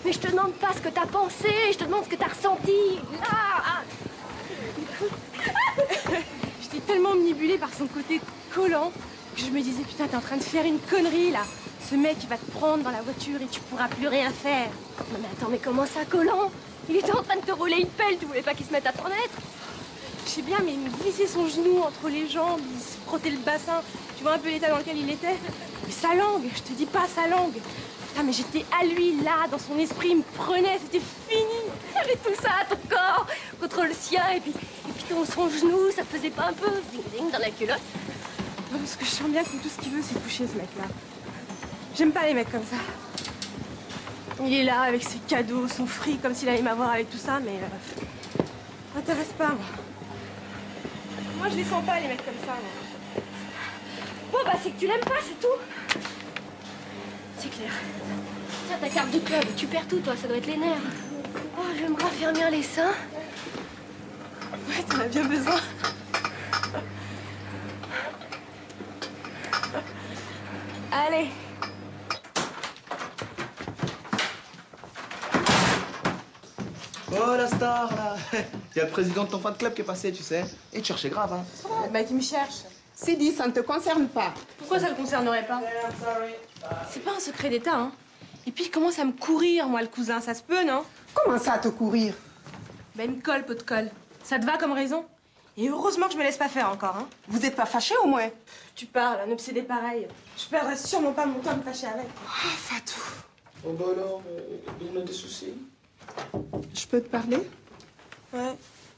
Mais je te demande pas ce que t'as pensé, je te demande ce que t'as ressenti. Là. J'étais tellement omnibulée par son côté collant que je me disais, putain, t'es en train de faire une connerie, là. Ce mec, il va te prendre dans la voiture et tu pourras plus rien faire. Non mais attends, mais comment ça, collant? Il était en train de te rouler une pelle, tu voulais pas qu'il se mette à t'en être? Je sais bien, mais il me glissait son genou entre les jambes, il se frottait le bassin. Tu vois un peu l'état dans lequel il était? Mais sa langue, je te dis pas sa langue. Putain, mais j'étais à lui, là, dans son esprit, il me prenait, c'était fini. Avec tout ça, ton corps, contre le sien, et puis son genou, ça faisait pas un peu zing-zing dans la culotte? Non, parce que je sens bien que tout ce qu'il veut, c'est coucher, ce mec-là. J'aime pas les mecs comme ça. Il est là, avec ses cadeaux, son fric, comme s'il allait m'avoir avec tout ça, mais... m'intéresse pas, moi. Moi, je les sens pas, les mecs comme ça, moi. Bon, bah, c'est que tu l'aimes pas, c'est tout. C'est clair. Tiens, ta carte du club, tu perds tout, toi, ça doit être les nerfs. Oh, je vais me raffermir les seins. Ouais, t'en as bien besoin. Allez. Oh, la star, là. Il y a le président de ton fan club qui est passé, tu sais. Et tu cherchais grave, hein. Le mec, il me cherche. C'est dit, ça ne te concerne pas. Pourquoi ça le concernerait pas? C'est pas un secret d'État, hein. Et puis, il commence à me courir, moi, le cousin. Ça se peut, non? Comment ça, te courir? Ben, il me colle, pot de colle. Ça te va comme raison? Et heureusement que je me laisse pas faire encore, hein. Vous n'êtes pas fâchés au moins? Tu parles, un obsédé pareil. Je perdrais sûrement pas mon temps à me fâcher avec. Ah, Fatou. Oh, bah alors, on a des soucis. Je peux te parler? Ouais.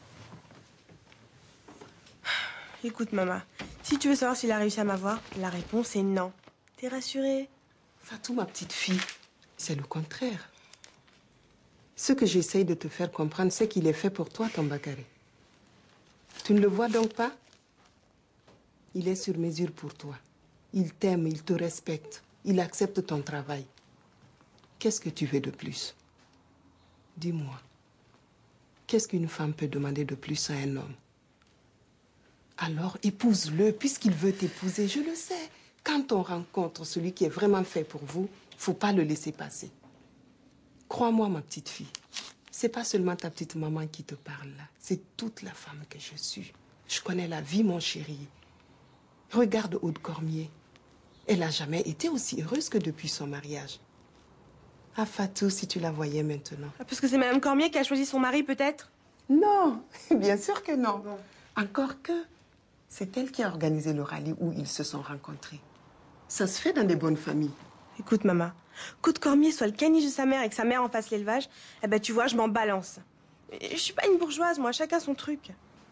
Écoute, maman, si tu veux savoir s'il a réussi à m'avoir, la réponse est non. T'es rassurée? Fatou, ma petite fille, c'est le contraire. Ce que j'essaye de te faire comprendre, c'est qu'il est fait pour toi, ton Bakary. Tu ne le vois donc pas? Il est sur mesure pour toi. Il t'aime, il te respecte. Il accepte ton travail. Qu'est-ce que tu veux de plus? Dis-moi. Qu'est-ce qu'une femme peut demander de plus à un homme? Alors, épouse-le, puisqu'il veut t'épouser. Je le sais. Quand on rencontre celui qui est vraiment fait pour vous, faut pas le laisser passer. Crois-moi, ma petite fille. C'est pas seulement ta petite maman qui te parle là. C'est toute la femme que je suis. Je connais la vie, mon chéri. Regarde Aude Cormier. Elle n'a jamais été aussi heureuse que depuis son mariage. Ah, Fatou, si tu la voyais maintenant. Ah, parce que c'est Madame Cormier qui a choisi son mari, peut-être? Non, bien sûr que non. Encore que, c'est elle qui a organisé le rallye où ils se sont rencontrés. Ça se fait dans des bonnes familles. Écoute, maman, qu'Aude Cormier soit le caniche de sa mère et que sa mère en fasse l'élevage, eh ben, tu vois, je m'en balance. Je suis pas une bourgeoise, moi, chacun son truc.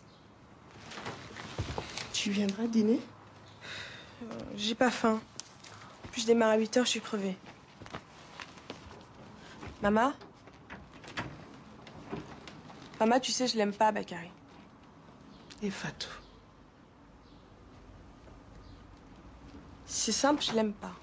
Tu viendras dîner? J'ai pas faim. Puis je démarre à 8 h, je suis crevée. Maman? Maman, tu sais, je l'aime pas, Bakary. Et Fatou? C'est simple, je l'aime pas.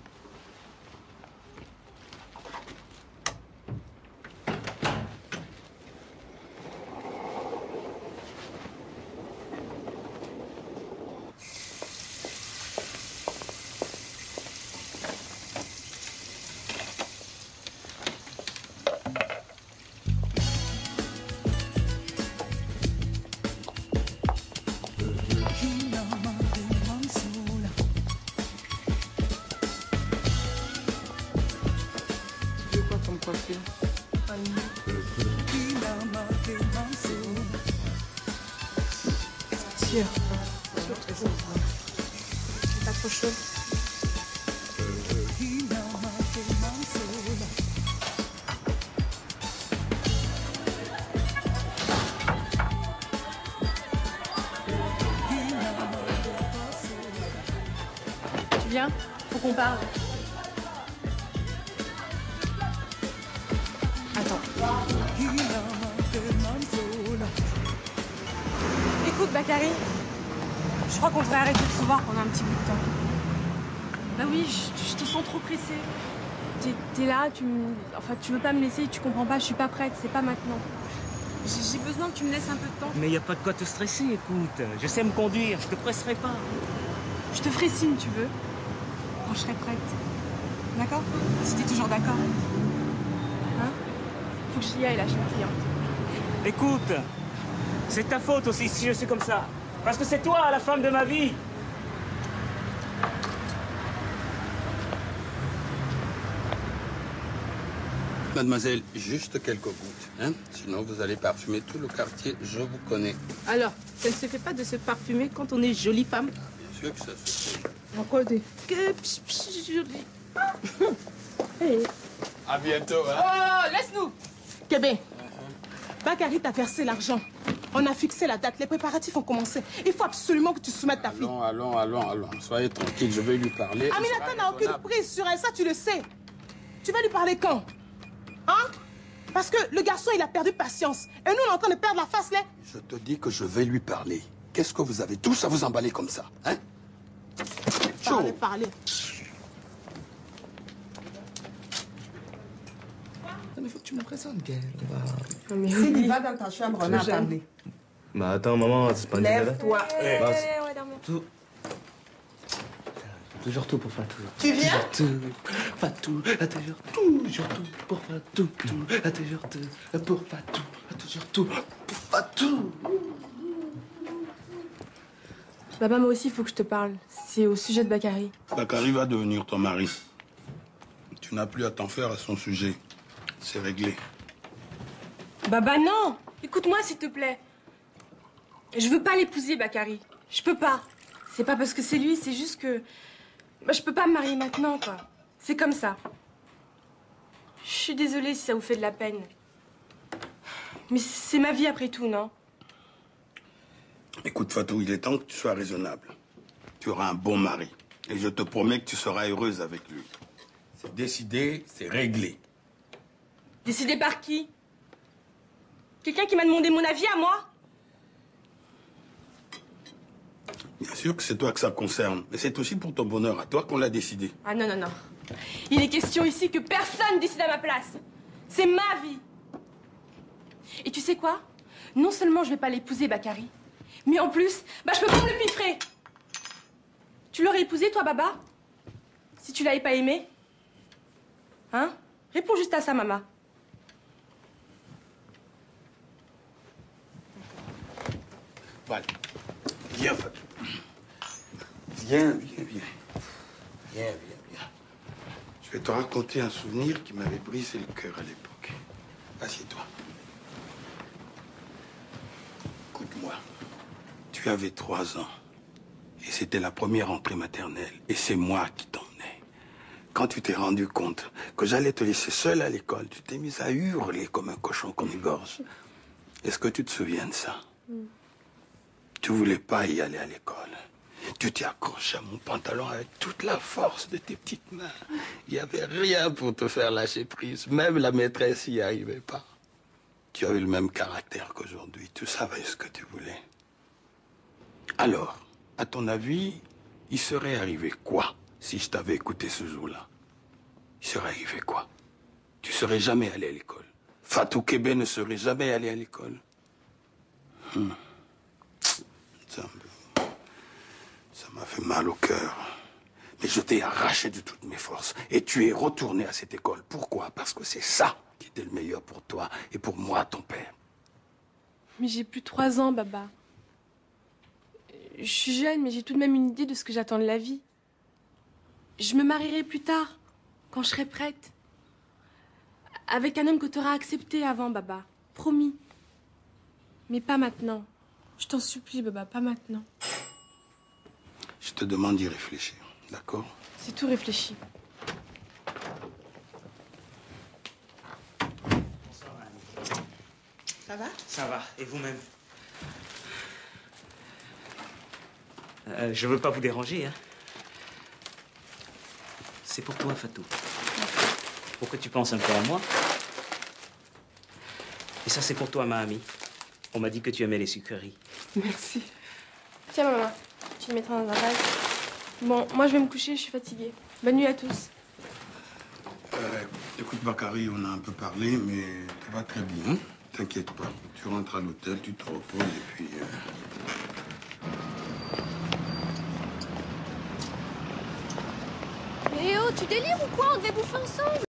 Sûr. C'est pas trop chaud. Tu viens? Faut qu'on parle. Attends. Écoute, Bakary, je crois qu'on devrait arrêter de se voir pendant un petit bout de temps. Bah oui, je te sens trop pressée. T'es là, tu veux pas me laisser, tu comprends pas, je suis pas prête, c'est pas maintenant. J'ai besoin que tu me laisses un peu de temps. Mais y a pas de quoi te stresser, écoute. Je sais me conduire, je te presserai pas. Je te ferai signe, tu veux, quand je serai prête. D'accord? Si t'es toujours d'accord. Hein? que j'y aille, la gentille. Écoute, c'est ta faute aussi si je suis comme ça. Parce que c'est toi, la femme de ma vie. Mademoiselle, juste quelques gouttes, hein? Sinon vous allez parfumer tout le quartier, je vous connais. Alors, ça ne se fait pas de se parfumer quand on est jolie femme? Bien sûr que ça se fait. Encore des... Que jolie. Hey. À bientôt, hein? Oh, laisse-nous! Kébé, Bakary t'a versé l'argent. On a fixé la date, les préparatifs ont commencé. Il faut absolument que tu soumettes ta fille. Allons. Soyez tranquille, je vais lui parler. Aminata n'a aucune prise sur elle, ça tu le sais. Tu vas lui parler quand? Hein? Parce que le garçon, il a perdu patience. Et nous, on est en train de perdre la face, là. Je te dis que je vais lui parler. Qu'est-ce que vous avez tous à vous emballer comme ça, hein? Parler. Mais faut que tu me présentes, Gaël. S'il va dans ta chambre, on a parlé. Bah attends, maman, c'est pas une Lève-toi. Ouais, dormir. Tout. Toujours tout pour Fatou. Tu viens? Fatou, a toujours tout pour Fatou. A toujours tout pour Fatou. A toujours tout pour Fatou. Baba, moi aussi, il faut que je te parle. C'est au sujet de Bakary. Bakary va devenir ton mari. Tu n'as plus à t'en faire à son sujet. C'est réglé. Baba, non! Écoute-moi, s'il te plaît. Je veux pas l'épouser, Bakary. Je peux pas. C'est pas parce que c'est lui, c'est juste que... Bah, je peux pas me marier maintenant, quoi. C'est comme ça. Je suis désolée si ça vous fait de la peine. Mais c'est ma vie après tout, non? Écoute, Fatou, il est temps que tu sois raisonnable. Tu auras un bon mari. Et je te promets que tu seras heureuse avec lui. C'est décidé, c'est réglé. Décidé par qui? Quelqu'un qui m'a demandé mon avis à moi? Bien sûr que c'est toi que ça concerne, mais c'est aussi pour ton bonheur à toi qu'on l'a décidé. Ah non. Il est question ici que personne décide à ma place. C'est ma vie. Et tu sais quoi? Non seulement je vais pas l'épouser, Bakary, mais en plus, bah je peux pas me le piffrer. Tu l'aurais épousé, toi, Baba? Si tu l'avais pas aimé? Hein? Réponds juste à ça, maman. Voilà. Viens, Fatou. Viens. Je vais te raconter un souvenir qui m'avait brisé le cœur à l'époque. Assieds-toi. Écoute-moi. Tu avais 3 ans. Et c'était la première rentrée maternelle. Et c'est moi qui t'emmenais. Quand tu t'es rendu compte que j'allais te laisser seule à l'école, tu t'es mise à hurler comme un cochon qu'on égorge. Est-ce que tu te souviens de ça? Tu voulais pas y aller à l'école. Tu t'es accroché à mon pantalon avec toute la force de tes petites mains. Il n'y avait rien pour te faire lâcher prise. Même la maîtresse n'y arrivait pas. Tu avais le même caractère qu'aujourd'hui. Tu savais ce que tu voulais. Alors, à ton avis, il serait arrivé quoi si je t'avais écouté ce jour-là? Il serait arrivé quoi? Tu serais jamais allé à l'école. Fatou Kébé ne serait jamais allé à l'école. Ça m'a fait mal au cœur. Mais je t'ai arraché de toutes mes forces. Et tu es retourné à cette école. Pourquoi? Parce que c'est ça qui était le meilleur pour toi et pour moi, ton père. Mais j'ai plus 3 ans, Baba. Je suis jeune, mais j'ai tout de même une idée de ce que j'attends de la vie. Je me marierai plus tard, quand je serai prête. Avec un homme que tu auras accepté avant, Baba. Promis. Mais pas maintenant. Je t'en supplie, Baba, pas maintenant. Je te demande d'y réfléchir, d'accord? C'est tout réfléchi. Ça va? Ça va, et vous-même? Je veux pas vous déranger, hein. C'est pour toi, Fatou. Pour que tu penses un peu à moi. Et ça, c'est pour toi, ma amie. On m'a dit que tu aimais les sucreries. Merci. Tiens, maman, tu le mettras dans un vase. Bon, moi, je vais me coucher, je suis fatiguée. Bonne nuit à tous. Écoute, Bakary, on a un peu parlé, mais ça va très bien. T'inquiète pas. Tu rentres à l'hôtel, tu te reposes et puis... Mais oh, tu délires ou quoi? On devait bouffer ensemble.